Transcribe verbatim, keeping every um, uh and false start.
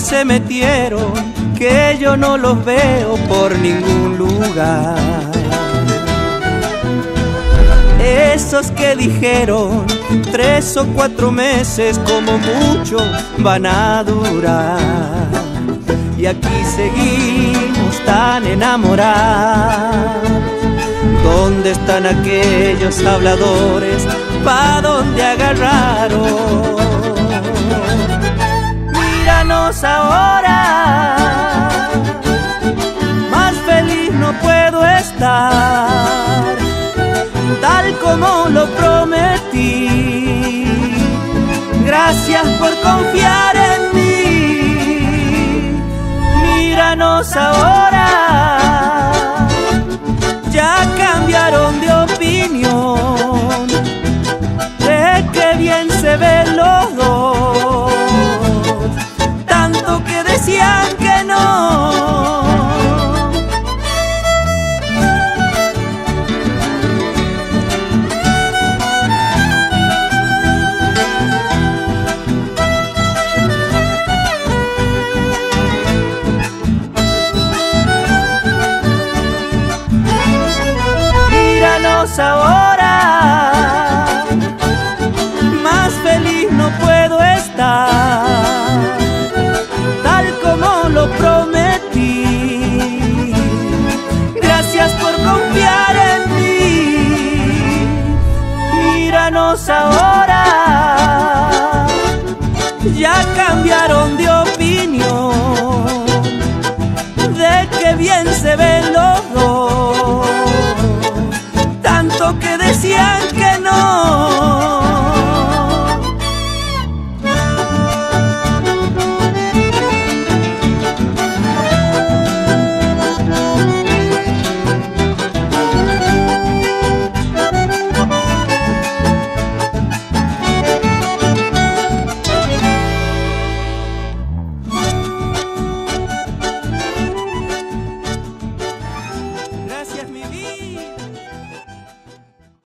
se metieron, que yo no los veo por ningún lugar. Esos que dijeron tres o cuatro meses como mucho van a durar, y aquí seguimos tan enamorados. ¿Dónde están aquellos habladores? ¿Pa' dónde agarraron? Míranos ahora, más feliz no puedo estar, tal como lo prometí. Gracias por confiar en mí. Míranos ahora, ya cambiaron de opinión, de que bien se ven los dos, tanto que decían que no. Ahora, más feliz no puedo estar, tal como lo prometí. Gracias por confiar en mí. Míranos ahora, ya cambiaron de opinión, de que bien se ven los dos, tanto que decían que no.